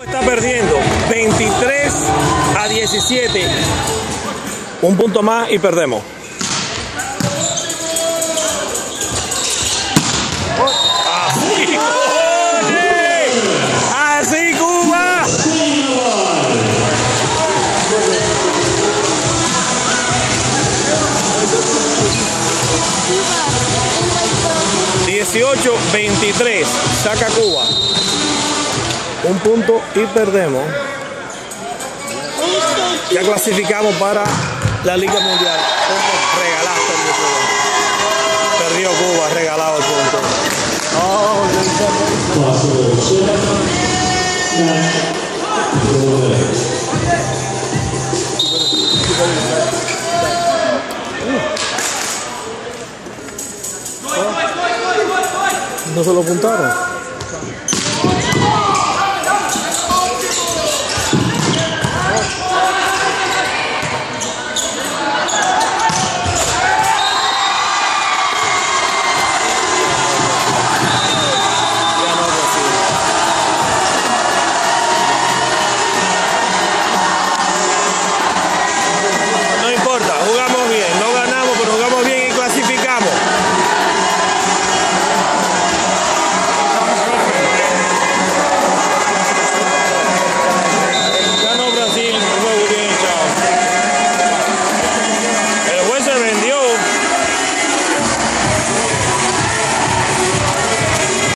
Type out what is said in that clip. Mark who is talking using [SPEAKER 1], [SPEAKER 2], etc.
[SPEAKER 1] Está perdiendo 23-17. Un punto más y perdemos. ¡Así, ¡así Cuba! 18-23. Saca Cuba. Un punto y perdemos. Ya clasificamos para la Liga Mundial. Regalaste el punto. Perdió Cuba, regalado el punto. No se lo apuntaron.